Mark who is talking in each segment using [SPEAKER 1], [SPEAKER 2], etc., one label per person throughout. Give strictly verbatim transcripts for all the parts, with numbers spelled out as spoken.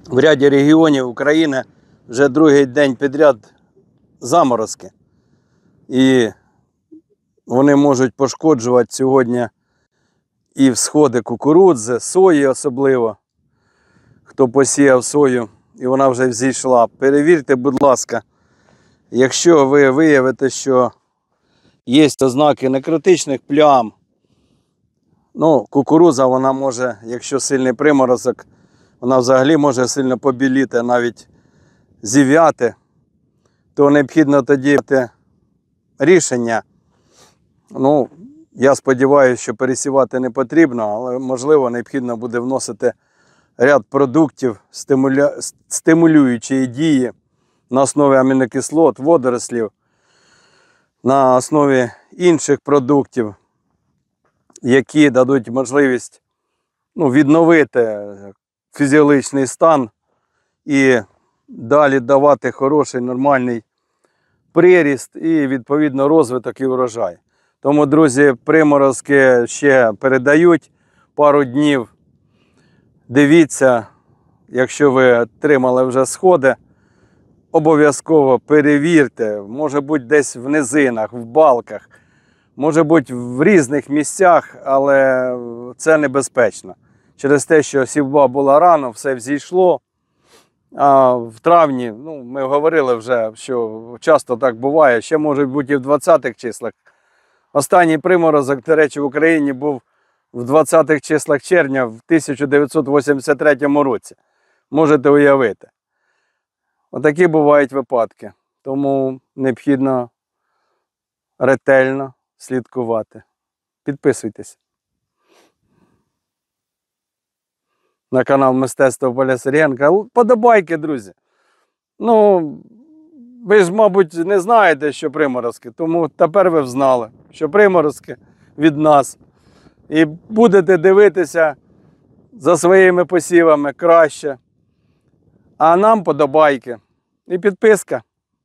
[SPEAKER 1] в ряді регіонів України вже другий день підряд заморозки. І вони можуть пошкоджувати сьогодні і всходи кукурудзи, сої особливо. Хто посіяв сою і вона вже взійшла. Перевірте, будь ласка, якщо ви виявите, що є ознаки некритичних плям, ну, кукурудза, вона може, якщо сильний приморозок, вона взагалі може сильно побіліти, навіть зів'яти, то необхідно тоді рішення. Ну, я сподіваюся, що пересівати не потрібно, але, можливо, необхідно буде вносити ряд продуктів стимуля... стимулюючої дії на основі амінокислот, водорослів, на основі інших продуктів, які дадуть можливість, ну, відновити фізіологічний стан і далі давати хороший, нормальний приріст і, відповідно, розвиток і врожай. Тому, друзі, приморозки ще передають пару днів. Дивіться, якщо ви отримали вже сходи, обов'язково перевірте, може бути десь в низинах, в балках, може бути в різних місцях, але це небезпечно. Через те, що сівба була рано, все взійшло, а в травні, ну, ми говорили вже, що часто так буває, ще може бути і в двадцятих числах. Останній приморозок, до речі, в Україні був в двадцятих числах червня в тисяча дев'ятсот вісімдесят третьому році. Можете уявити. Отакі бувають випадки. Тому необхідно ретельно слідкувати. Підписуйтесь на канал Мистецтво Поля Сергієнка. Подобайки, друзі. Ну, ви ж, мабуть, не знаєте, що приморозки, тому тепер ви взнали, що приморозки від нас. І будете дивитися за своїми посівами краще. А нам подобайки і підписка.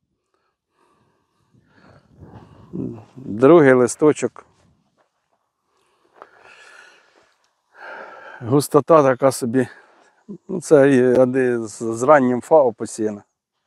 [SPEAKER 1] Другий листочок. Густота така собі. Ну, це з, з раннім фау посіяна.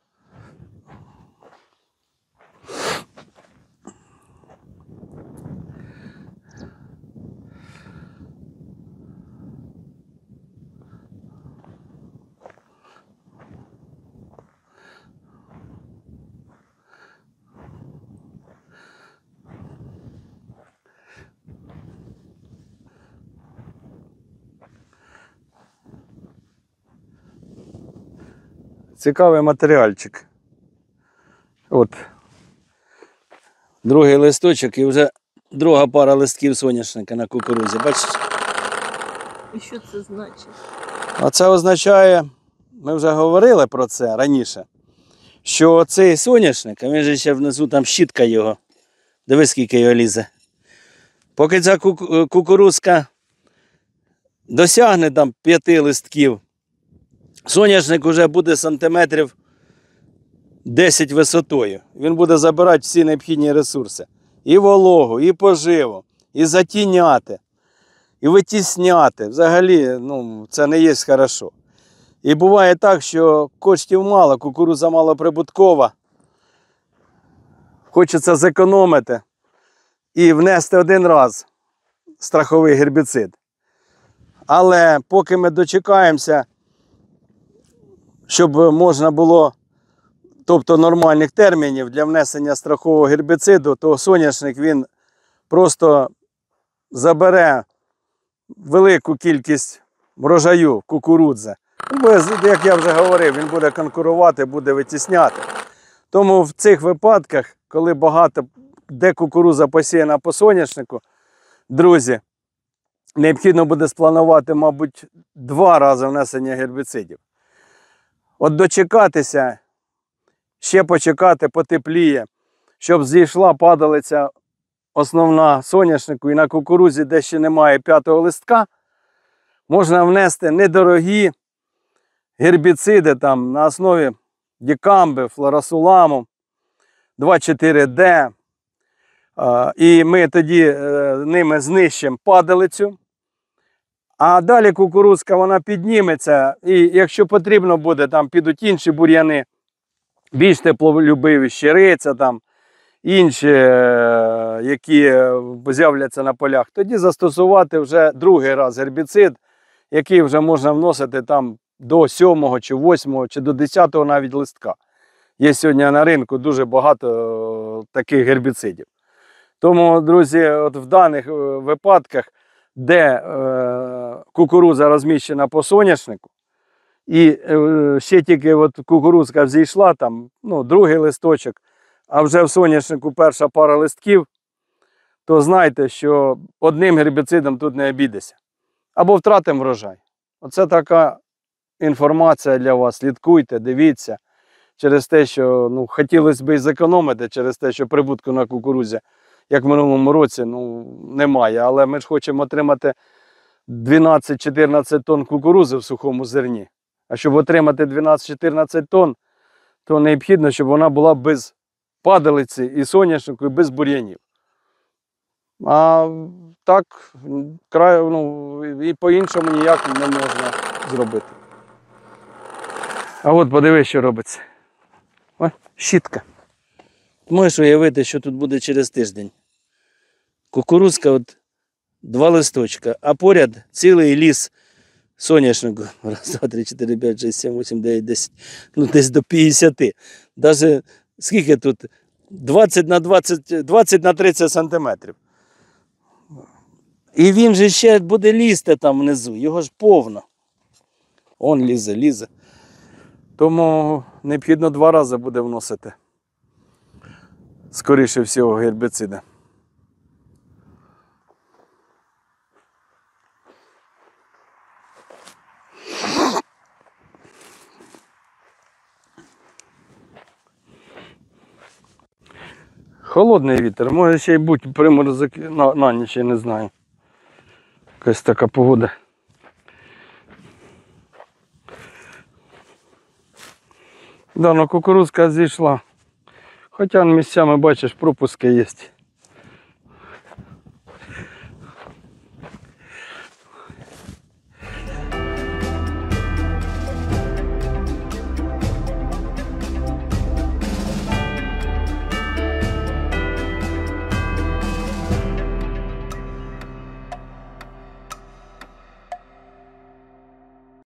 [SPEAKER 1] Цікавий матеріальчик. От. Другий листочок і вже друга пара листків соняшника на кукурудзі. Бачите?
[SPEAKER 2] І що це значить?
[SPEAKER 1] А це означає, ми вже говорили про це раніше, що цей соняшник, а він же ще внизу там щітка його. Дивись, скільки його лізе. Поки ця кукурудзка досягне там п'яти листків, соняшник вже буде сантиметрів десять висотою. Він буде забирати всі необхідні ресурси. І вологу, і поживу, і затіняти, і витісняти. Взагалі, ну, це не є хорошо. І буває так, що коштів мало, кукурудза малоприбуткова. Хочеться зекономити і внести один раз страховий гербіцид. Але поки ми дочекаємося, щоб можна було, тобто нормальних термінів для внесення страхового гербіциду, то соняшник він просто забере велику кількість врожаю кукурудзи. Як я вже говорив, він буде конкурувати, буде витісняти. Тому в цих випадках, коли багато, де кукурудза посіяна по соняшнику, друзі, необхідно буде спланувати, мабуть, два рази внесення гербіцидів. От дочекатися, ще почекати, потепліє, щоб зійшла падалиця основна соняшнику, і на кукурудзі, де ще немає п'ятого листка, можна внести недорогі гербіциди там, на основі дікамби, флорасуламу, два чотири де. І ми тоді ними знищимо падалицю, А далі кукурудзка вона підніметься, і якщо потрібно буде, там підуть інші бур'яни, більш теплолюбиві, щириця, там, інші, е, які з'являться на полях, тоді застосувати вже другий раз гербіцид, який вже можна вносити там до сьомого, чи восьмого, чи до десятого навіть листка. Є сьогодні на ринку дуже багато е, таких гербіцидів. Тому, друзі, от в даних випадках, де е, кукурудза розміщена по соняшнику, і е, ще тільки от кукурудзка взійшла, там, ну, другий листочок, а вже в соняшнику перша пара листків, то знайте, що одним гербіцидом тут не обійдеться. Або втратимо врожай. Оце така інформація для вас. Слідкуйте, дивіться. Через те, що ну, хотілося б і зекономити, через те, що прибутку на кукурудзі, як в минулому році, ну, немає. Але ми ж хочемо отримати дванадцять-чотирнадцять тонн кукурудзи в сухому зерні. А щоб отримати дванадцять-чотирнадцять тонн, то необхідно, щоб вона була без падалиці і соняшнику, і без бур'янів. А так, край, ну, і по-іншому ніяк не можна зробити. А от подивись, що робиться. Ось, щітка. Можеш уявити, що тут буде через тиждень. Кукурудзка, от два листочка, а поряд цілий ліс соняшнику. Раз, два, три, чотири, п'ять, шість, сім, вісім, дев'ять, десять. Ну, десь до п'ятдесяти. Даже скільки тут? двадцять на двадцять, двадцять на тридцять сантиметрів. І він же ще буде лізти там внизу. Його ж повно. Он лізе, лізе. Тому необхідно два рази буде вносити, скоріше всього, гербіциди. Холодний вітер, може ще й бути приморозок на, на ніч, я не знаю. Якась така погода. Да, ну кукурудзка зійшла. Хоча місцями, бачиш, пропуски є.